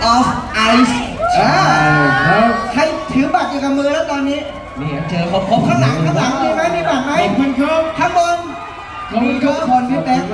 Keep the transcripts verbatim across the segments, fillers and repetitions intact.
of Ice อ่าใครถือบัตรอยู่กับมือแล้วตอนนี้นี่เจอครบข้างหลังข้างหลังมีไหมมีบัตรไหมขอบคุณครับข้างบนมีทุกคนพี่เป๊ก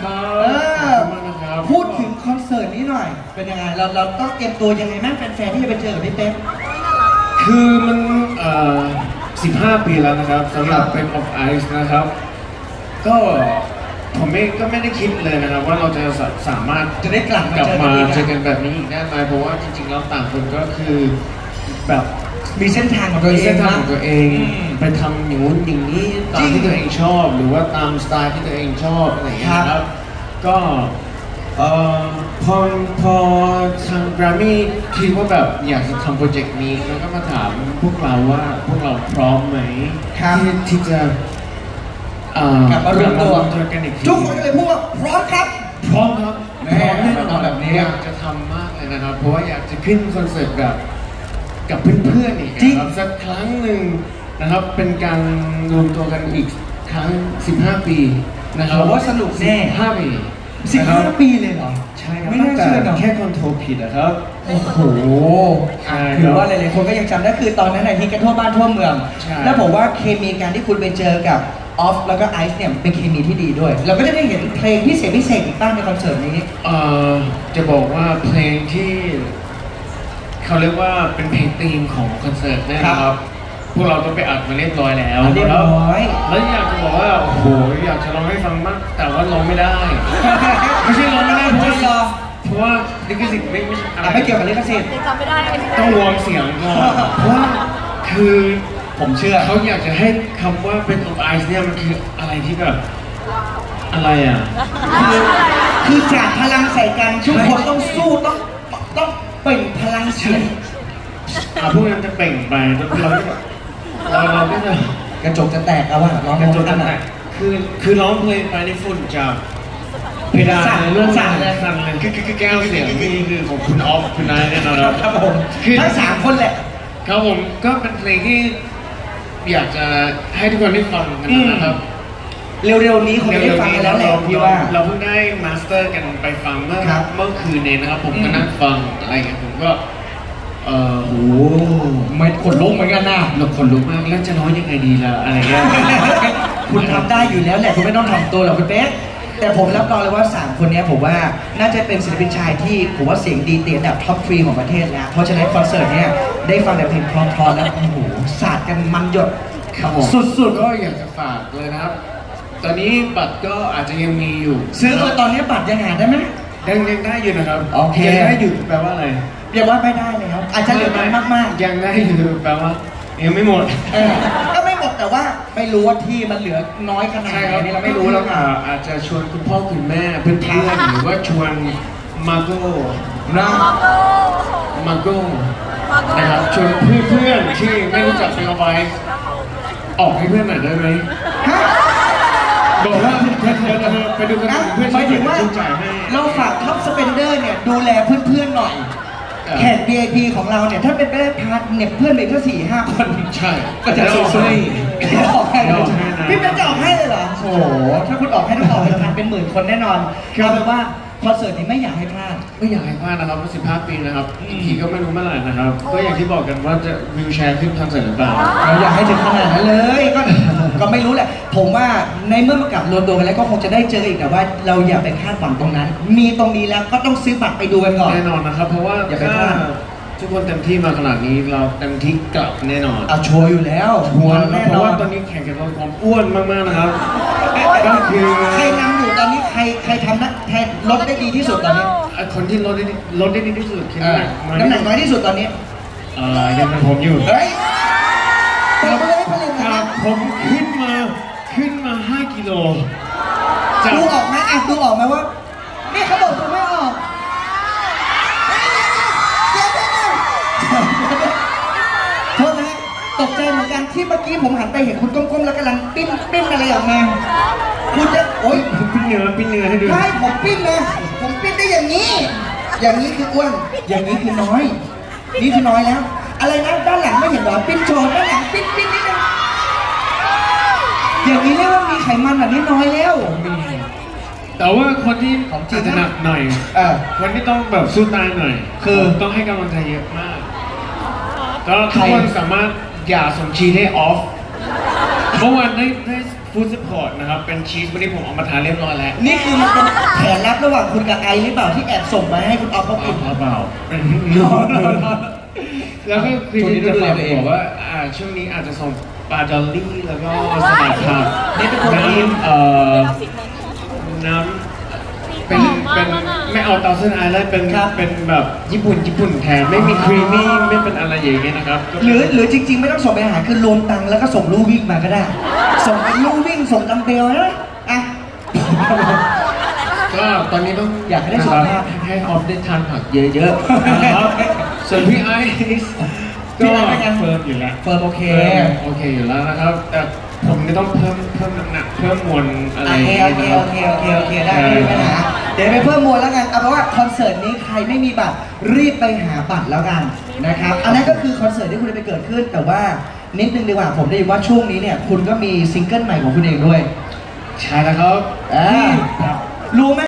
พูดถึงคอนเสิร์ตนี้หน่อยเป็นยังไงเราเราต้องเตรียมตัวยังไงแม่แฟนๆที่จะไปเจอกับพี่เป๊กคือมันเอ่อสิบห้าปีแล้วนะครับสำหรับเป็น of Ice นะครับก็ผมไม่ก็ไม่ได้คิดเลยนะครับว่าเราจะสามารถจะได้กลับกลับมาเจอกันแบบนี้อีกได้ไหมเพราะว่าจริงๆแล้วต่างคนก็คือแบบมีเส้นทางของตัวเองเส้นทางของตัวเองไปทำอย่างนู้นอย่างนี้ตามที่ตัวเองชอบหรือว่าตามสไตล์ที่ตัวเองชอบอะไรอย่างเงี้ยครับก็เอ่อพอพอทาง Grammy คิดว่าแบบอยากจะทำโปรเจกต์นี้แล้วก็มาถามพวกเราว่าพวกเราพร้อมไหมที่ที่จะกลับมารวมตัวกันอีกทุกคนเลยพูดว่าพร้อมครับพร้อมครับพร้อมแน่นอนแบบนี้อยากจะทำมากเลยนะครับเพราะว่าอยากจะขึ้นคอนเสิร์ตแบบกับเพื่อนๆอีกนะครับสักครั้งหนึ่งนะครับเป็นการรวมตัวกันอีกครั้งสิบห้าปีนะครับว่าสนุกแน่ห้าปีสิบห้าปีเลยเหรอใช่ครับไม่น่าเชื่อแค่คอนโทรผิดนะครับโอ้โหคือว่าหลายๆคนก็ยังจำได้คือตอนนั้นในที่กันทั่วบ้านทั่วเมืองแล้วผมว่าเคมีการที่คุณไปเจอกับออฟแล้วก็ไอซ์เนี่ยเป็นเคมีที่ดีด้วยเราก็จะได้เห็นเพลงพิเศษพิเศษอีกบ้างในคอนเสิร์ตนี้เอ่อจะบอกว่าเพลงที่เขาเรียกว่าเป็นเพลงธีมของคอนเสิร์ตนะครับพวกเราต้องไปอัดมาเรียบร้อยแล้วเรียบร้อยแล้วอยากจะบอกว่าโอ้โหอยากจะร้องให้ฟังมากแต่ว่าร้องไม่ได้ไม่ใช่ร้องไม่ได้เพราะว่าเพราะว่าลิขสิทธิ์ไม่ไม่ไม่เกี่ยวกับลิขสิทธิ์จำไม่ได้ต้องวอร์มเสียงก่อนเพราะว่าคือผมเชื่อเขาอยากจะให้คำว่าเป็น of Ice เนี่ยมันคืออะไรที่แบบอะไรอ่ะคือจากพลังใส่กันทุกคนต้องสู้ต้องต้องเปล่งพลังเสียงอ่ะพวกนั้นจะเปล่งไปเราเราเราก็จะกระจกจะแตกเอาว่าร้องกระจกจะแตกคือคือร้องเพลงไปในฝุ่นจากเพดานเรื่องสั่นเลยสั่นเลยคือคือแก้วเสียงนี่คือของคุณออฟคุณนายเนี่ยนะครับครับผมคือทั้งสามคนแหละครับผมก็เป็นเพลงที่อยากจะให้ทุกคนได้ฟังกันนะครับเร็วๆนี้คงได้ฟังกันแล้วแหละพี่ว่าเราเพิ่งได้มาสเตอร์กันไปฟังเมื่อเมื่อคืนนี้นะครับผมก็นั่งฟังอะไรอย่างเงี้ยผมก็เออโหไม่ขนลุกเหมือนกันนะเราขนลุกมากแล้วจะร้องยังไงดีล่ะอะไรเงี้ยคุณทำได้อยู่แล้วแหละคุณไม่ต้องถ่อมตัวหรอกคุณเป๊กแต่ผมรับรองเลยว่าสามคนนี้ผมว่าน่าจะเป็นศิลปินชายที่ผมว่าเสียงดีเตียนแบบท็อปทรีของประเทศแล้วเพราะฉะนั้นคอนเสิร์ตเนี่ยได้ฟังแต่เพลงเพราะๆแล้วโอ้โหสาดกันมันหยดสุดๆก็อยากจะฝากเลยนะครับตอนนี้บัตรก็อาจจะยังมีอยู่ซื้อตอนนี้บัตรยังหาได้ไหมยังยังได้อยู่นะครับโอเคยังได้อยู่แปลว่าอะไรเรียกว่าไม่ได้เลยครับอาจจะเหลือน้อยมากๆยังได้อยู่แปลว่ายังไม่หมดก็ไม่หมดแต่ว่าไม่รู้ว่าที่มันเหลือน้อยขนาดไหนนี่เราไม่รู้แล้วค่ะอาจจะชวนคุณพ่อคุณแม่เพื่อนๆหรือว่าชวนมาโก้นะมาโก้นะครับชวนเพื่อนๆที่ไม่รู้จักเป็นเอาไว้ออกให้เพื่อนหน่อยได้ไหมบอกว่าไปดูกันเพื่อนหมายถึงว่าเราฝากท็อปสเปนเดอร์เนี่ยดูแลเพื่อนๆหน่อยแขก วี ไอ พี ของเราเนี่ยถ้าเป็นไปได้พาร์ทเนี่ยเพื่อนไปแค่สี่ห้าคนใช่ก็จะช่วยออกให้พี่เป็นจะออกให้เลยเหรอโอ้โหถ้าคุณออกให้ต้องออกให้พันเป็นหมื่นคนแน่นอนเอาเป็นว่าคอนเสิร์ตนี้ไม่อยากให้พลาดไม่อยากให้พลาดนะครับสิบห้าปีนะครับอีกทีก็ไม่รู้เมื่อไหร่นะครับก็อย่างที่บอกกันว่าจะวิวแชร์ขึ้นคอนเสิร์ตหรือเปล่าเราอยากให้ถึงขนาดนั้นเลยก็ก็ไม่รู้แหละผมว่าในเมื่อมากลับรวมตัวกันแล้วก็คงจะได้เจออีกแต่ว่าเราอย่าไปคาดหวังตรงนั้นมีตรงนี้แล้วก็ต้องซื้อบัตรไปดูกันก่อนแน่นอนนะครับเพราะว่าอย่าไปพลาดทุกคนเต็มที่มาขนาดนี้เราเต็มที่กลับแน่นอนเอาชัวร์อยู่แล้วชัวร์เพราะว่าตอนนี้แข่งกันความอ้วนมากๆนะครับก็คือใครนำอยู่ตอนนี้ใครใครทำนะแทนลดได้ดีที่สุดตอนนี้คนที่ลดได้ลดได้ดีที่สุดคือน้ำหนักน้อยที่สุดตอนนี้อ่ายังเป็นผมอยู่เฮ้ยแต่ไม่ได้ผลิตนะผมขึ้นมาขึ้นมาห้ากิโลดูออกไหมอ่ะดูออกไหมว่านี่เขาบอกดูไม่ออกโทษนะตกใจเหมือนกันที่เมื่อกี้ผมหันไปเห็นคุณก้มๆแล้วกำลังปิ้นปิ้นอะไรออกมาคุณจะโอ๊ยปิ้นเนื้อปิ้นเนื้อให้ดูใช่ผมปิ้นนะผมปิ้นได้อย่างนี้อย่างนี้คืออ้วนอย่างนี้คือน้อยนี่คือน้อยแล้วอะไรนะด้านหลังไม่เห็นหรอปิ้นโชว์ด้านหลังปิ้นปิ้นนิดนึงอย่างนี้เรียกว่ามีไขมันแบบนี้น้อยแล้วมีแต่ว่าคนที่ของจริงอาจจะหนักหน่อยเออคนที่ต้องแบบสู้ตายหน่อยคือต้องให้กำลังใจเยอะมากก็ใครทุกคนสามารถหย่าส่งชีสให้ออฟเมื่อวานได้ได้ฟู้ดซัพพอร์ตนะครับเป็นชีสวันนี้ผมเอามาทานเรียบร้อยแล้วนี่คือมันเป็นแผนลับระหว่างคุณกับไอหรือเปล่าที่แอบส่งมาให้คุณออฟเขาเอากินเปล่าเปล่าเป็นแล้วก็คือที่จะฝากบอกว่าอ่าช่วงนี้อาจจะส่งปลาดอลลี่แล้วก็สลัดผักนี่เป็นคนกินน้ำเอ่อน้ำเป็นเป็นไม่เอาเตาเส้นไอแล้วเป็นครับเป็นแบบญี่ปุ่นญี่ปุ่นแทนไม่มีครีมมี่ไม่เป็นอะไรอย่างเงี้ยนะครับก็หรือหรือจริง ๆ ไม่ต้องส่งไปอาหารคือรวมตังค์แล้วก็ส่งลู่วิ่งมาก็ได้ ส่งเป็นลู่วิ่งส่งดัมเบลนะอ่ะก็ตอนนี้ต้องอยากให้ได้สุขภาพให้ออฟได้ทานผักเยอะๆนะครับส่วนพี่ไอซ์ก็พี่ไอซ์เป็นไงเฟิร์มอยู่แล้วเฟิร์มโอเคโอเคอยู่แล้วนะครับแต่ผมไม่ต้องเพิ่มเพิ่มน้ำหนักเพิ่มมวลอะไรโอเคโอเคโอเคโอเคโอเคได้ไม่มีปัญหาเดี๋ยวไปเพิ่มมวลแล้วกันเอาเป็นว่าคอนเสิร์ตนี้ใครไม่มีบัตรรีบไปหาบัตรแล้วกันนะครับอันนั้นก็คือคอนเสิร์ตที่คุณจะไปเกิดขึ้น แต่ว่านิดนึงดีกว่าผมได้ยินว่าช่วงนี้เนี่ยคุณก็มีซิงเกิลใหม่ของคุณเองด้วยใช่แล้วครับอ่ารู้ไหม